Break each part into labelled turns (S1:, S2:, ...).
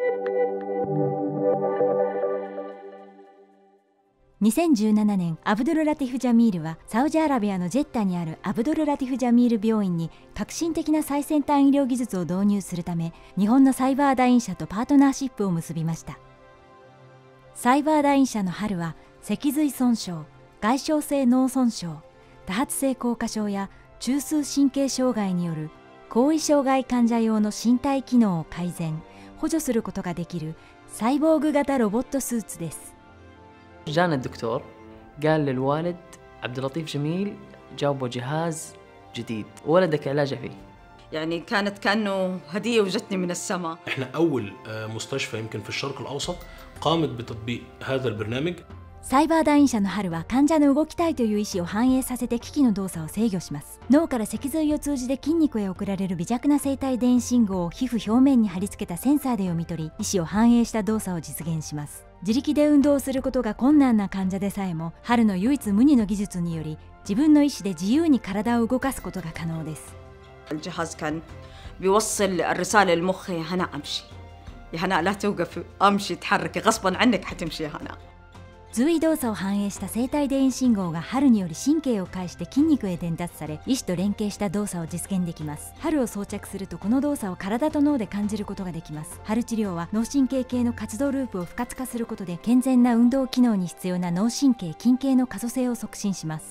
S1: 2017年、アブドゥル・ラティフ・ジャミールはサウジアラビアのジェッタにあるアブドゥル・ラティフ・ジャミール病院に革新的な最先端医療技術を導入するため、日本のサイバーダイン社とパートナーシップを結びました。サイバーダイン社の春は、脊髄損傷、外傷性脳損傷、多発性硬化症や中枢神経障害による後遺障害患者用の身体機能を改善・補助することができるサイボーグ型ロボットスーツです。
S2: جانا الدكتور قال للوالد عبد اللطيف جميل جابوا جهاز جديد ولدك علاجه فيه.
S3: يعني كانت كأنه هدية وجتني من السماء.
S4: احنا أول مستشفى يمكن في الشرق الأوسط قامت بتطبيق هذا البرنامج.
S1: サイバーダイン社の春は患者の動きたいという意思を反映させて機器の動作を制御します。脳から脊髄を通じて筋肉へ送られる微弱な生体電位信号を皮膚表面に貼り付けたセンサーで読み取り、意思を反映した動作を実現します。自力で運動することが困難な患者でさえも、春の唯一無二の技術により自分の意思で自由に体を動かすことが可能です。
S3: الجهاز كان بيوصل الرسالة لمخي يا هنا أمشي يا هنا لا توقف أمشي تحركي غصبا عنك حتمشي يا هنا。
S1: 随意動作を反映した生体電位信号が春により神経を介して筋肉へ伝達され、意思と連携した動作を実現できます。春を装着するとこの動作を体と脳で感じることができます。春治療は脳神経系の活動ループを不活化することで、健全な運動機能に必要な脳神経筋系の可塑性を促進します。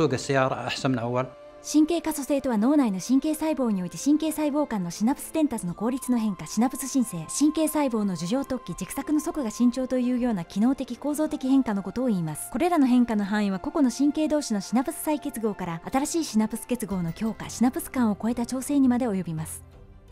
S1: 神経可塑性とは、脳内の神経細胞において神経細胞間のシナプス伝達の効率の変化、シナプス申請、神経細胞の樹状突起、軸索の側が伸長というような機能的構造的変化のことを言います。これらの変化の範囲は個々の神経同士のシナプス再結合から新しいシナプス結合の強化、シナプス間を超えた調整にまで及びます。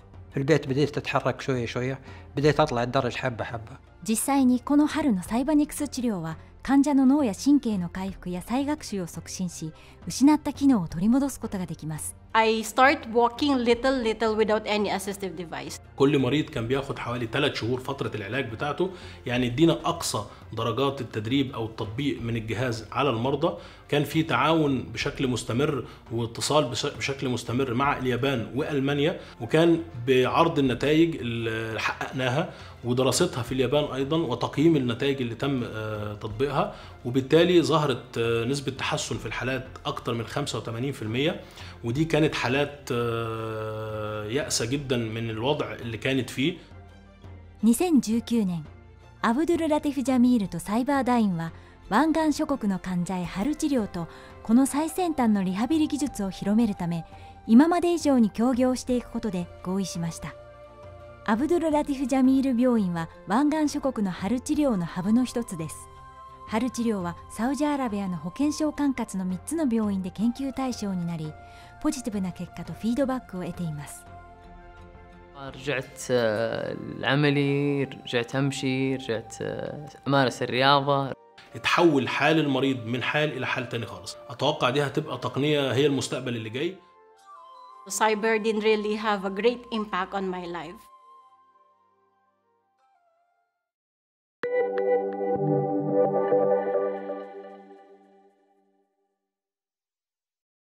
S1: 実際にこの春のサイバニクス治療は、患者の脳や神経の回復や再学習を促進し、失った機能を取り戻すことができます。
S5: I start walking little without any assistive device.
S4: كل مريض كان بياخد حوالي 3 شهور فترة العلاج بتاعته، يعني ادينا أقصى درجات التدريب أو التطبيق من الجهاز على المرضى. كان في تعاون بشكل مستمر واتصال بشكل مستمر مع اليابان وألمانيا، وكان بعرض النتائج اللي حققناها ودراستها في اليابان أيضا وتقييم النتائج اللي تم تطبيقها، وبالتالي ظهرت نسبة تحسن في الحالات أكثر من 85%، ودي كانت حالات يأسة جدا من الوضع اللي كانت فيه.
S1: 2019年、アブドゥル・ラティフ・ジャミールとサイバーダインは湾岸諸国の患者へ春治療とこの最先端のリハビリ技術を広めるため、今まで以上に協業していくことで合意しました。アブドゥル・ラティフ・ジャミール病院は湾岸諸国の春治療のハブの一つです。春治療はサウジアラビアの保健省管轄の3つの病院で研究対象になり、ポジティブな結果とフィードバックを得ています。
S2: رجعت لعملي، رجعت أمشي، رجعت أمارس الرياضة.
S4: اتحول حال المريض من حال إلى حال تاني خالص. أتوقع دي هتبقى تقنية هي المستقبل اللي جاي.
S5: Cyber didn't really have a great impact on my life.